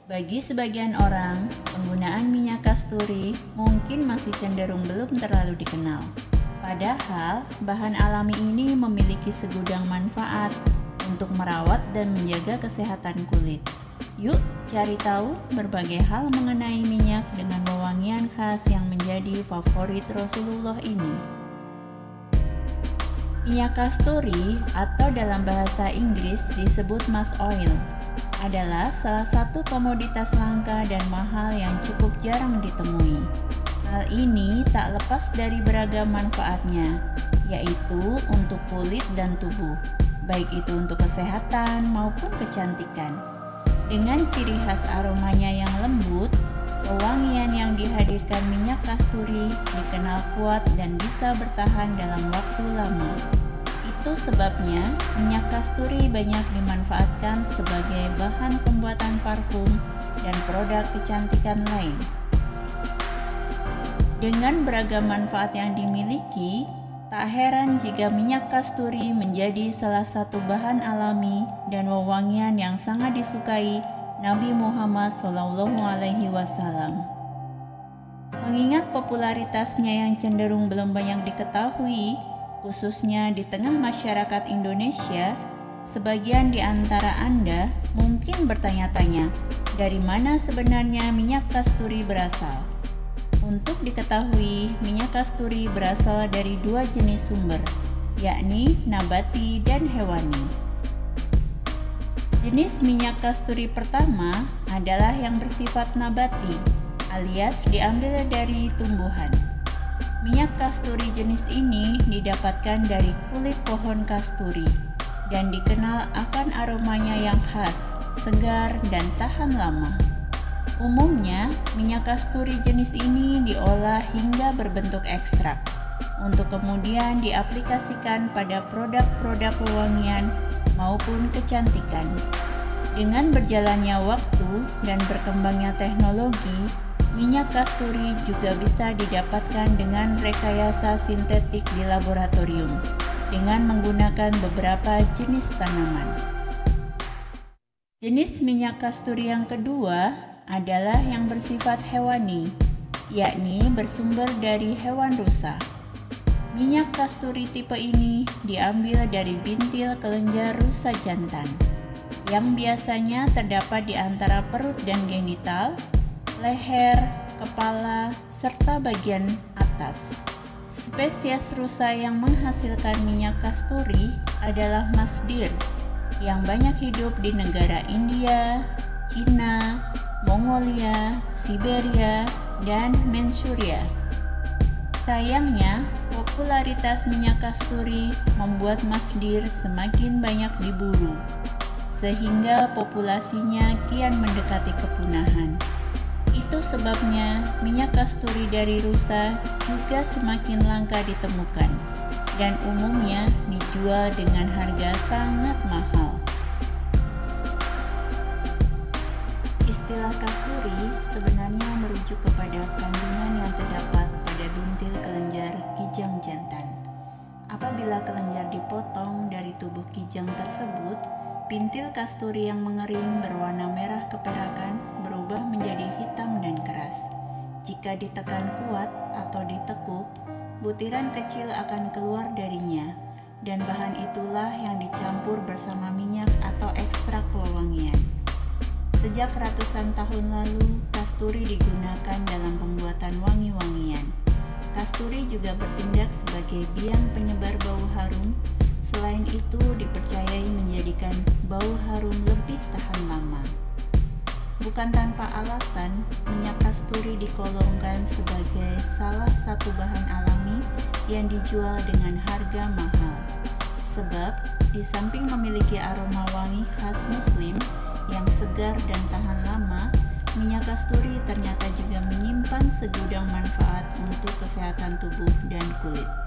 Bagi sebagian orang, penggunaan minyak kasturi mungkin masih cenderung belum terlalu dikenal. Padahal, bahan alami ini memiliki segudang manfaat untuk merawat dan menjaga kesehatan kulit. Yuk, cari tahu berbagai hal mengenai minyak dengan wewangian khas yang menjadi favorit Rasulullah ini. Minyak kasturi atau dalam bahasa Inggris disebut musk oil adalah salah satu komoditas langka dan mahal yang cukup jarang ditemui. Hal ini tak lepas dari beragam manfaatnya, yaitu untuk kulit dan tubuh, baik itu untuk kesehatan maupun kecantikan. Dengan ciri khas aromanya yang lembut, wewangian yang dihadirkan minyak kasturi dikenal kuat dan bisa bertahan dalam waktu lama. Itu sebabnya minyak kasturi banyak dimanfaatkan sebagai bahan pembuatan parfum dan produk kecantikan lain. Dengan beragam manfaat yang dimiliki, tak heran jika minyak kasturi menjadi salah satu bahan alami dan wewangian yang sangat disukai Nabi Muhammad SAW. Mengingat popularitasnya yang cenderung belum banyak diketahui, khususnya di tengah masyarakat Indonesia, sebagian di antara Anda mungkin bertanya-tanya, dari mana sebenarnya minyak kasturi berasal? Untuk diketahui, minyak kasturi berasal dari dua jenis sumber, yakni nabati dan hewani. Jenis minyak kasturi pertama adalah yang bersifat nabati, alias diambil dari tumbuhan. Minyak kasturi jenis ini didapatkan dari kulit pohon kasturi dan dikenal akan aromanya yang khas, segar, dan tahan lama. Umumnya, minyak kasturi jenis ini diolah hingga berbentuk ekstrak untuk kemudian diaplikasikan pada produk-produk wewangian maupun kecantikan. Dengan berjalannya waktu dan berkembangnya teknologi, minyak kasturi juga bisa didapatkan dengan rekayasa sintetik di laboratorium dengan menggunakan beberapa jenis tanaman. Jenis minyak kasturi yang kedua adalah yang bersifat hewani, yakni bersumber dari hewan rusa. Minyak kasturi tipe ini diambil dari bintil kelenjar rusa jantan, yang biasanya terdapat di antara perut dan genital, leher, kepala, serta bagian atas. Spesies rusa yang menghasilkan minyak kasturi adalah masdir, yang banyak hidup di negara India, Cina, Mongolia, Siberia, dan Manchuria. Sayangnya, popularitas minyak kasturi membuat masdir semakin banyak diburu, sehingga populasinya kian mendekati kepunahan. Itu sebabnya minyak kasturi dari rusa juga semakin langka ditemukan dan umumnya dijual dengan harga sangat mahal. Istilah kasturi sebenarnya merujuk kepada kandungan yang terdapat pada bintil kelenjar kijang jantan. Apabila kelenjar dipotong dari tubuh kijang tersebut, bintil kasturi yang mengering berwarna merah keperakan berubah menjadi hitam dan keras. Jika ditekan kuat atau ditekuk, butiran kecil akan keluar darinya, dan bahan itulah yang dicampur bersama minyak atau ekstrak wewangian. Sejak ratusan tahun lalu, kasturi digunakan dalam pembuatan wangi-wangian. Kasturi juga bertindak sebagai biang penyebar bau harum. Selain itu, dipercayai menjadikan bau harum lebih tahan lama. Bukan tanpa alasan, minyak kasturi digolongkan sebagai salah satu bahan alami yang dijual dengan harga mahal. Sebab, di samping memiliki aroma wangi khas muslim yang segar dan tahan lama, minyak kasturi ternyata juga menyimpan segudang manfaat untuk kesehatan tubuh dan kulit.